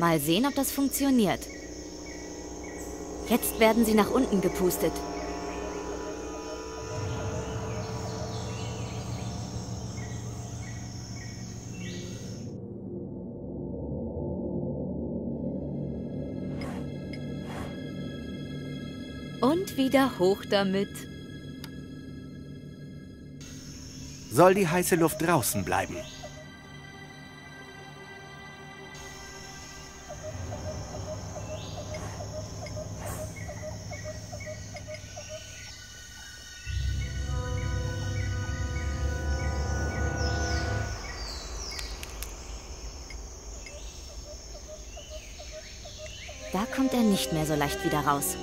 Mal sehen, ob das funktioniert. Jetzt werden sie nach unten gepustet. Und wieder hoch damit. Soll die heiße Luft draußen bleiben? Da kommt er nicht mehr so leicht wieder raus.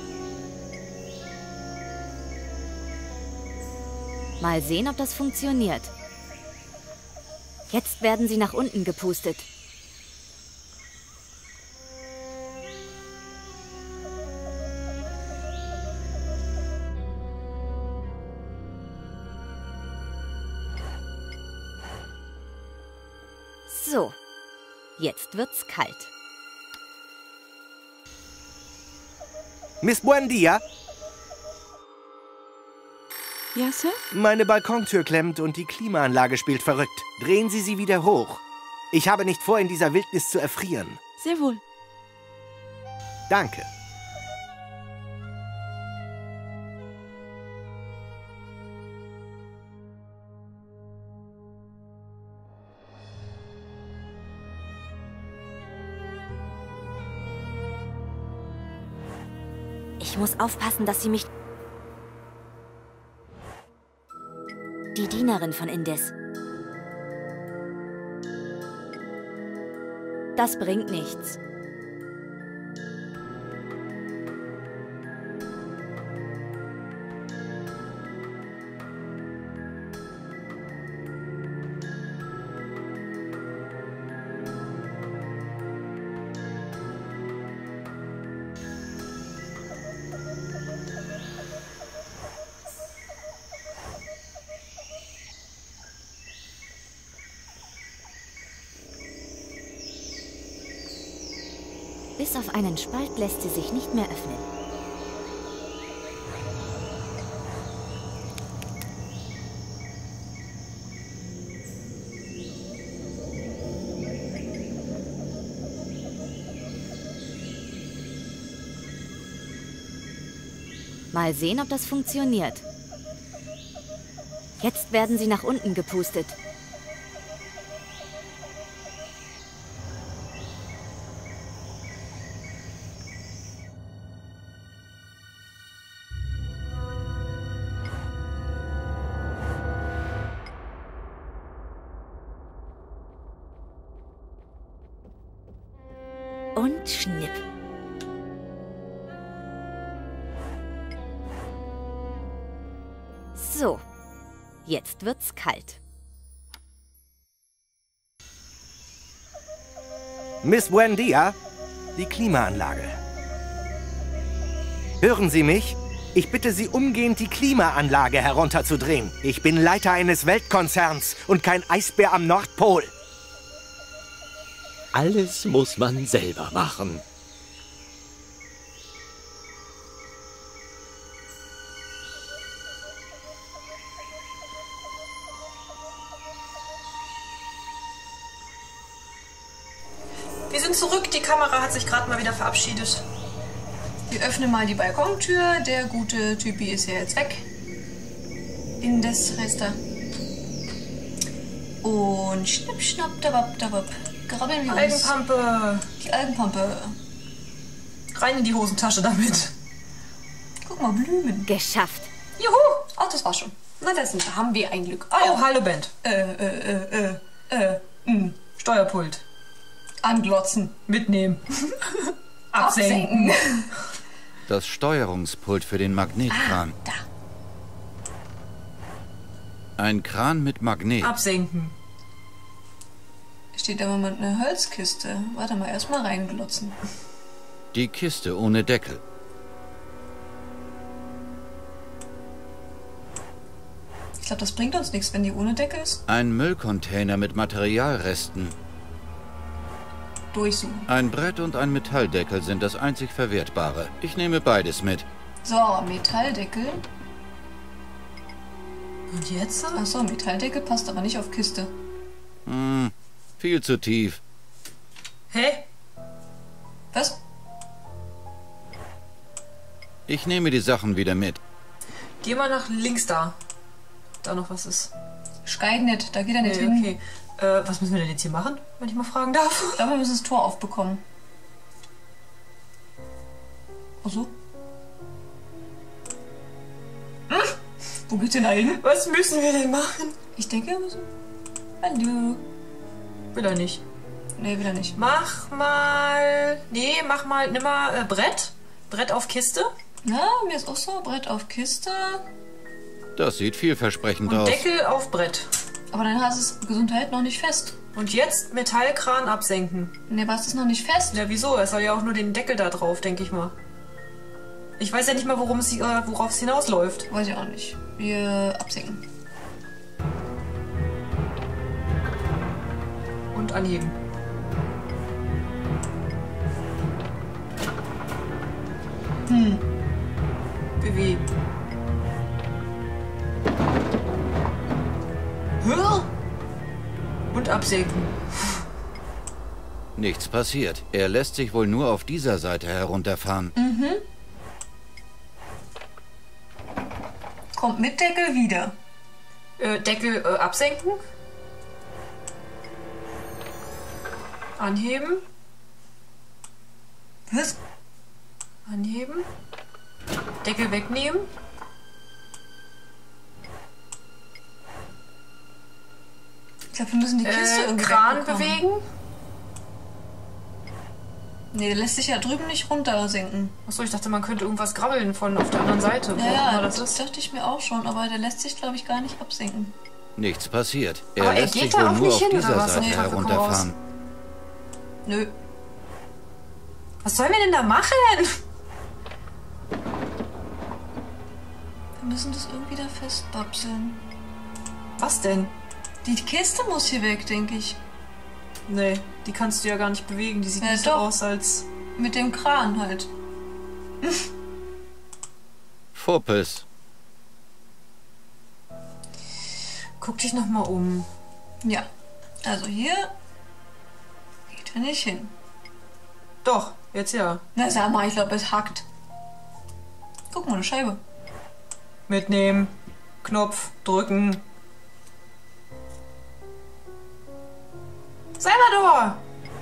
Mal sehen, ob das funktioniert. Jetzt werden sie nach unten gepustet. So, jetzt wird's kalt. Miss Buendia? Ja, Sir? Meine Balkontür klemmt und die Klimaanlage spielt verrückt. Drehen Sie sie wieder hoch. Ich habe nicht vor, in dieser Wildnis zu erfrieren. Sehr wohl. Danke. Ich muss aufpassen, dass sie mich... Die Dienerin von Indes. Das bringt nichts. Bis auf einen Spalt lässt sie sich nicht mehr öffnen. Mal sehen, ob das funktioniert. Jetzt werden sie nach unten gepustet. Und schnipp. So, jetzt wird's kalt. Miss Buendia? Die Klimaanlage. Hören Sie mich? Ich bitte Sie umgehend, die Klimaanlage herunterzudrehen. Ich bin Leiter eines Weltkonzerns und kein Eisbär am Nordpol. Alles muss man selber machen. Wir sind zurück, die Kamera hat sich gerade mal wieder verabschiedet. Wir öffnen mal die Balkontür, der gute Typi ist ja jetzt weg. Indes heißt er. Und schnipp, schnapp, dabab, dabab. Grabbeln wir uns. Algenpampe. Die Algenpampe. Rein in die Hosentasche damit. Guck mal, Blumen. Geschafft. Juhu! Ach, das war schon. Na, da haben wir ein Glück. Oh, hallo Band. Steuerpult. Anglotzen. Mitnehmen. Absenken. Das Steuerungspult für den Magnetkran. Da. Ein Kran mit Magnet. Absenken. Steht aber mit einer Holzkiste. Warte mal, erstmal reinglotzen. Die Kiste ohne Deckel. Ich glaube, das bringt uns nichts, wenn die ohne Deckel ist. Ein Müllcontainer mit Materialresten. durchsuchen. Ein Brett und ein Metalldeckel sind das einzig Verwertbare. Ich nehme beides mit. So, Metalldeckel. Und jetzt? Achso, Metalldeckel passt aber nicht auf Kiste. Viel zu tief. Hä? Was? Ich nehme die Sachen wieder mit. Geh mal nach links da. Da noch was ist. Schreit nicht, da geht er nicht Nee, hin. okay. Was müssen wir denn jetzt hier machen, wenn ich mal fragen darf? Ich glaube, wir müssen das Tor aufbekommen. Achso. Wo geht's denn da hin? Was müssen wir denn machen? Ich denke, wir müssen... Hallo. Will er nicht. Nee, wieder nicht. Mach mal... Nee, mach mal... Nimm mal Brett. Brett auf Kiste. Na, mir ist auch so. Brett auf Kiste. Das sieht vielversprechend Und aus. Deckel auf Brett. Aber dann hast du es Gesundheit noch nicht fest. Und jetzt Metallkran absenken. Ne, aber es ist noch nicht fest. Ja, wieso? Es soll ja auch nur den Deckel da drauf, denke ich mal. Ich weiß ja nicht mal, worauf es hinausläuft. Weiß ich auch nicht. Wir absenken. Und anheben. Bewegen. Und absenken. Nichts passiert. Er lässt sich wohl nur auf dieser Seite herunterfahren. Kommt mit Deckel wieder. Deckel absenken. Anheben. Was? Anheben. Deckel wegnehmen. Ich glaube, wir müssen die Kiste irgendwie Kran wegbekommen. bewegen. Nee, der lässt sich ja drüben nicht runtersenken. Achso, ich dachte, man könnte irgendwas grabbeln von auf der anderen Seite. Wo auch Ja, immer das dachte ich mir auch schon, aber der lässt sich, glaube ich, gar nicht absenken. Nichts passiert. Er Aber er lässt geht sich da wohl auch nur nicht auf hin, oder dieser was? Seite Nee, herunterfahren. Nö. Was sollen wir denn da machen? Wir müssen das irgendwie da festbapseln. Was denn? Die Kiste muss hier weg, denke ich. Nee, die kannst du ja gar nicht bewegen. Die sieht Ja, nicht so doch. aus, als... Mit dem Kran halt. Fuppes. Guck dich noch mal um. Ja. Also hier geht er nicht hin. Doch, jetzt ja. Na sag mal, ich glaube, es hackt. Guck mal, eine Scheibe. Mitnehmen. Knopf drücken. Salvador!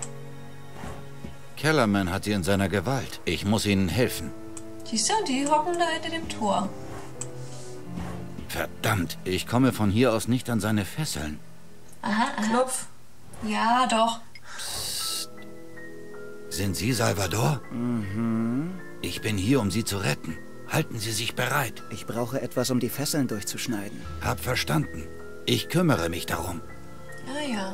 Kellerman hat sie in seiner Gewalt. Ich muss ihnen helfen. Siehst du, die hocken da hinter dem Tor. Verdammt, ich komme von hier aus nicht an seine Fesseln. Aha, aha. Knopf. Ja, doch. Sind Sie Salvador? Ich bin hier, um Sie zu retten. Halten Sie sich bereit. Ich brauche etwas, um die Fesseln durchzuschneiden. Hab verstanden. Ich kümmere mich darum. Ja, ja.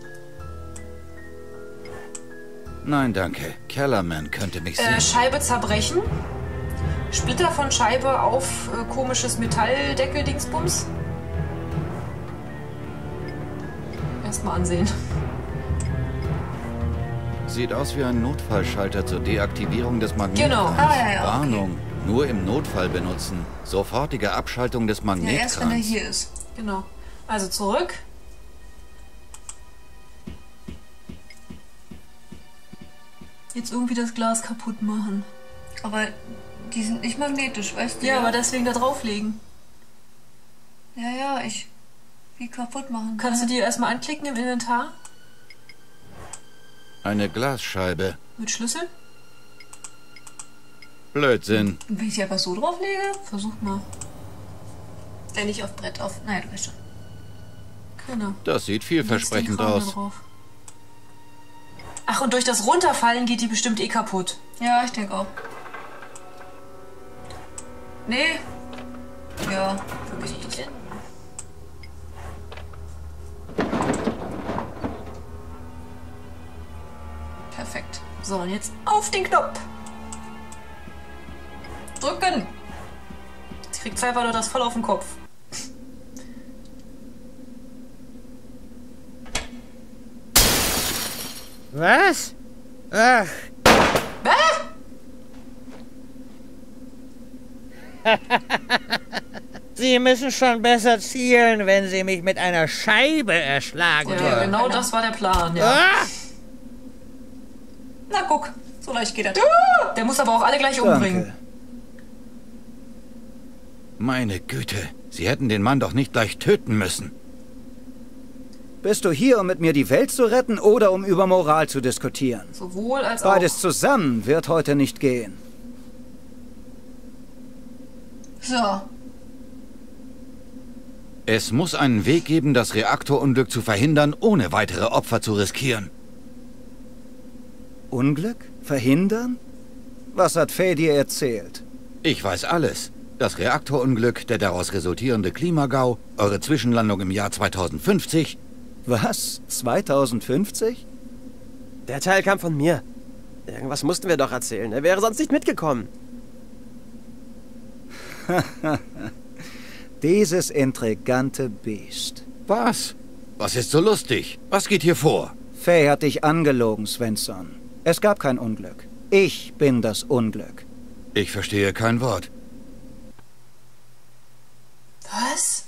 Nein, danke. Kellerman könnte mich sehen. Scheibe zerbrechen. Splitter von Scheibe auf komisches Metalldeckel-Dingsbums. Erstmal ansehen. Sieht aus wie ein Notfallschalter zur Deaktivierung des Magnetkrans. Genau. Ah, ja, ja, okay. Warnung. Nur im Notfall benutzen. Sofortige Abschaltung des Ja, erst wenn er Magnetkrans. hier ist. Genau. Also zurück. Jetzt irgendwie das Glas kaputt machen. Aber die sind nicht magnetisch, weißt du? Ja, aber deswegen da drauflegen. Ja, ja, wie kaputt machen. Kannst du die erstmal anklicken im Inventar? Eine Glasscheibe. Mit Schlüssel? Blödsinn. Und wenn ich sie einfach so drauflege? Versuch mal. Nicht auf Brett, auf... Nein, du weißt schon. Genau. Das sieht vielversprechend Jetzt den Kram da aus. drauf. Ach, und durch das Runterfallen geht die bestimmt eh kaputt. Ja, ich denke auch. Nee. Ja, vergiss das. Perfekt. So, und jetzt auf den Knopf. Drücken! Jetzt kriegt Salvador das voll auf den Kopf. Was? Ach. Sie müssen schon besser zielen, wenn Sie mich mit einer Scheibe erschlagen wollen. Ja, genau das war der Plan, ja. Ah! Na guck, so leicht geht das. Der muss aber auch alle gleich umbringen. Danke. Meine Güte, Sie hätten den Mann doch nicht gleich töten müssen. Bist du hier, um mit mir die Welt zu retten oder um über Moral zu diskutieren? Sowohl als auch. Beides zusammen wird heute nicht gehen. So. Es muss einen Weg geben, das Reaktorunglück zu verhindern, ohne weitere Opfer zu riskieren. Unglück? Verhindern? Was hat Faye dir erzählt? Ich weiß alles. Das Reaktorunglück, der daraus resultierende Klimagau, eure Zwischenlandung im Jahr 2050. Was? 2050? Der Teil kam von mir. Irgendwas mussten wir doch erzählen. Er wäre sonst nicht mitgekommen. Dieses intrigante Biest. Was? Was ist so lustig? Was geht hier vor? Faye hat dich angelogen, Svensson. Es gab kein Unglück. Ich bin das Unglück. Ich verstehe kein Wort. Was?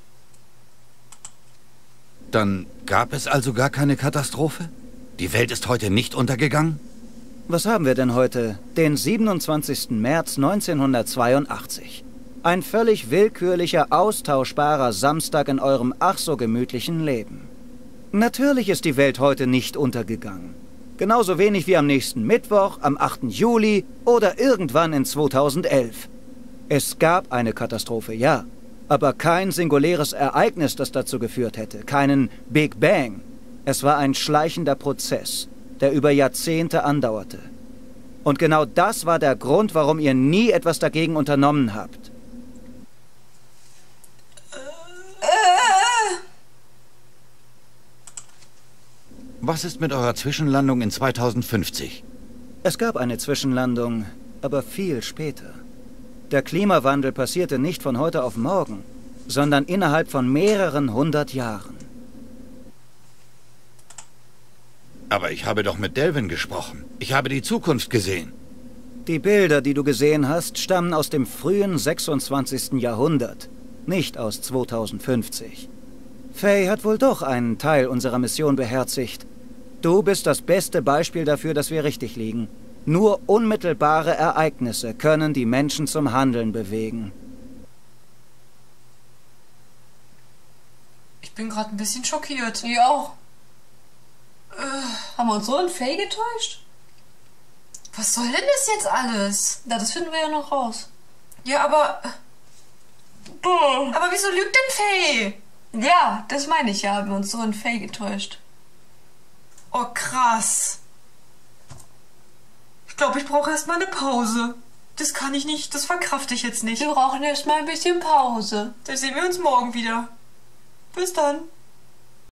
Dann gab es also gar keine Katastrophe? Die Welt ist heute nicht untergegangen? Was haben wir denn heute? Den 27. März 1982. Ein völlig willkürlicher, austauschbarer Samstag in eurem ach so gemütlichen Leben. Natürlich ist die Welt heute nicht untergegangen. Genauso wenig wie am nächsten Mittwoch, am 8. Juli oder irgendwann in 2011. Es gab eine Katastrophe, ja. Aber kein singuläres Ereignis, das dazu geführt hätte. Keinen Big Bang. Es war ein schleichender Prozess, der über Jahrzehnte andauerte. Und genau das war der Grund, warum ihr nie etwas dagegen unternommen habt. Was ist mit eurer Zwischenlandung in 2050? Es gab eine Zwischenlandung, aber viel später. Der Klimawandel passierte nicht von heute auf morgen, sondern innerhalb von mehreren 100 Jahren. Aber ich habe doch mit Delvin gesprochen. Ich habe die Zukunft gesehen. Die Bilder, die du gesehen hast, stammen aus dem frühen 26. Jahrhundert, nicht aus 2050. Faye hat wohl doch einen Teil unserer Mission beherzigt. Du bist das beste Beispiel dafür, dass wir richtig liegen. Nur unmittelbare Ereignisse können die Menschen zum Handeln bewegen. Ich bin gerade ein bisschen schockiert. Ich auch. Haben wir uns so in Faye getäuscht? Was soll denn das jetzt alles? Na, das finden wir ja noch raus. Ja, aber... Aber wieso lügt denn Faye? Ja, das meine ich ja. Haben wir uns so in Faye getäuscht. Oh, krass. Ich glaube, ich brauche erstmal eine Pause. Das kann ich nicht, das verkrafte ich jetzt nicht. Wir brauchen erstmal ein bisschen Pause. Dann sehen wir uns morgen wieder. Bis dann.